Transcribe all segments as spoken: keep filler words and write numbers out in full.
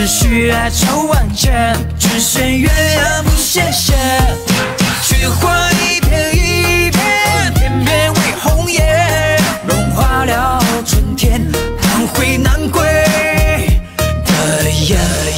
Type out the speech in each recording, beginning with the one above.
只需哀愁万千，只剩鸳鸯不谢谢。雪花一片一片，片片为红叶，融化了春天，难回难归的夜。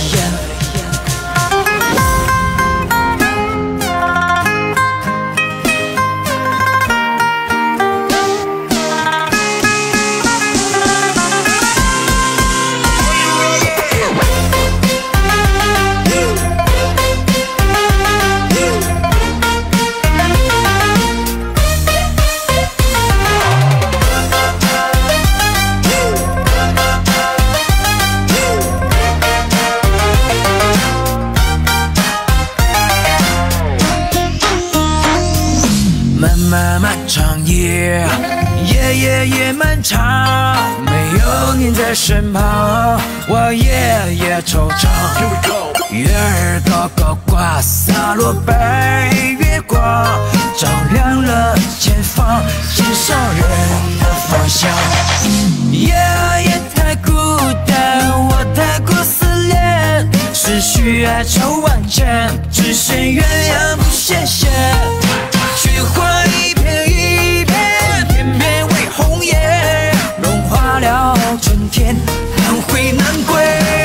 漫漫长夜，夜夜夜漫长，没有你在身旁，我夜夜惆怅。月儿高高挂，洒落白月光，照亮了前方，心上人的方向。夜啊夜太孤单，我太过思念，思绪哀愁万千，只剩鸳鸯不谢谢。雪花一片一片，片片为红叶，融化了春天，难回难归。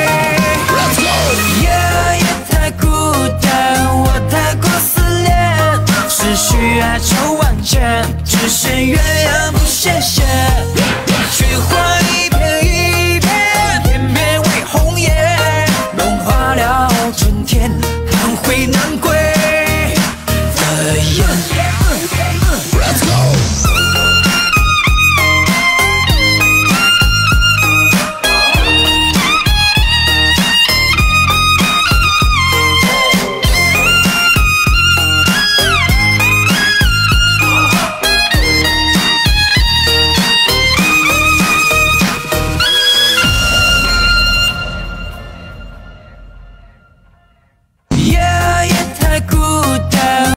夜啊夜太孤单，我太过思念，思绪哀愁万千，只剩鸳鸯不谢谢。